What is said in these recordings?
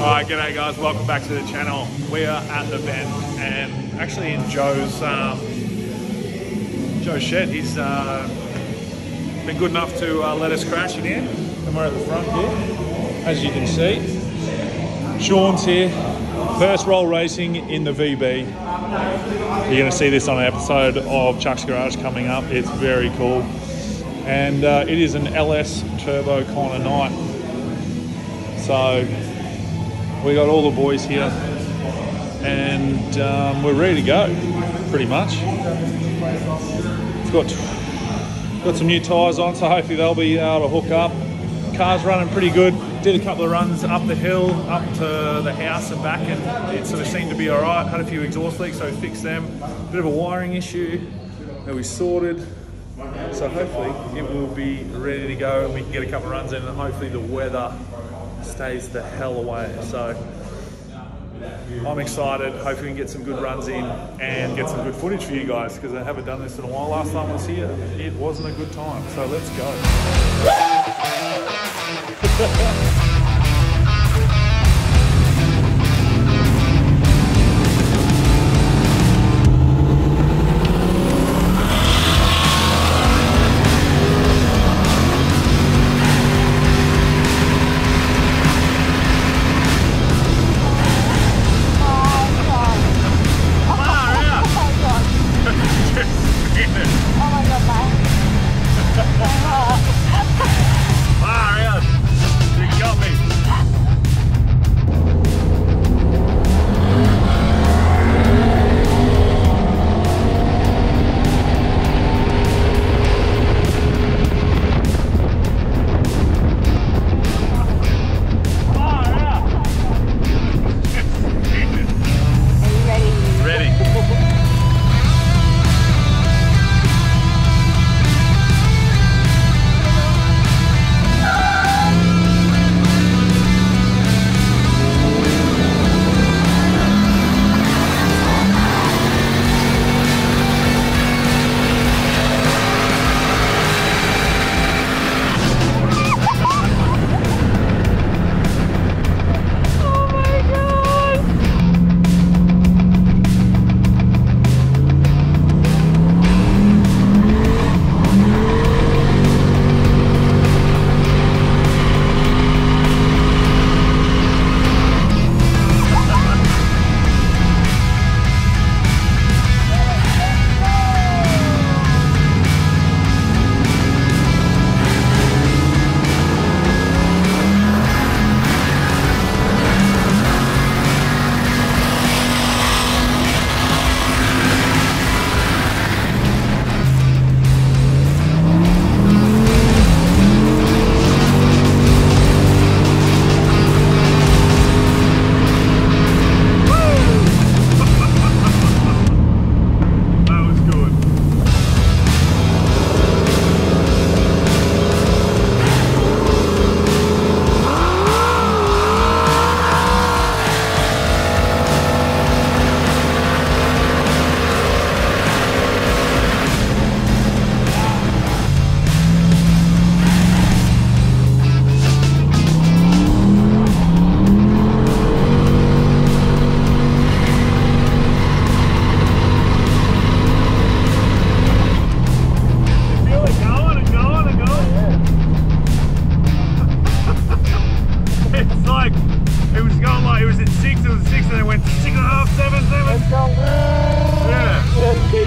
Alright, g'day guys, welcome back to the channel. We are at the Bend and actually in Joe's shed. He's been good enough to let us crash in here, and we're at the front here, as you can see. Sean's here, first roll racing in the VB. You're going to see this on an episode of Chuck's Garage coming up. It's very cool, and it is an LS turbo kind of night. So we got all the boys here, and we're ready to go, pretty much. It's got some new tyres on, so hopefully they'll be able to hook up. Car's running pretty good. Did a couple of runs up the hill, up to the house and back, and it sort of seemed to be all right. Had a few exhaust leaks, so we fixed them. Bit of a wiring issue that we sorted. So hopefully it will be ready to go, and we can get a couple of runs in, and hopefully the weather stays the hell away. So I'm excited. Hopefully we can get some good runs in and get some good footage for you guys, because I haven't done this in a while. Last time I was here, it wasn't a good time. So let's go.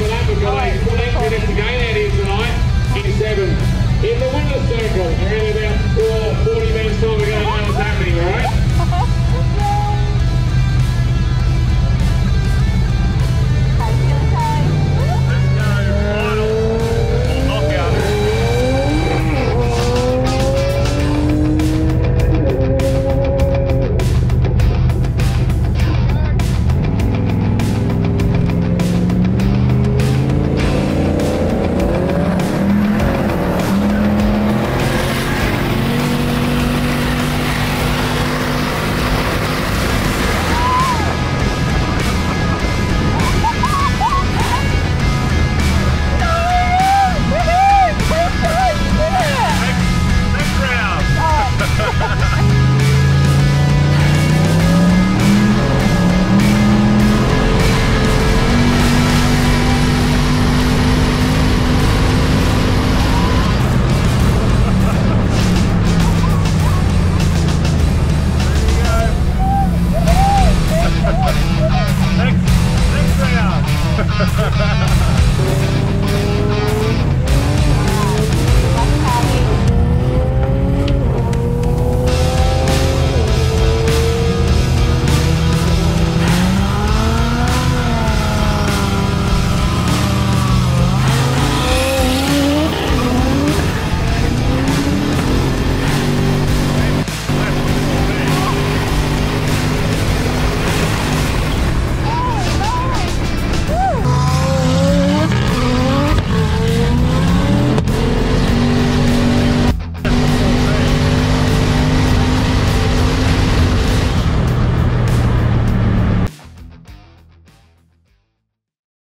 In the winner's circle, we're in about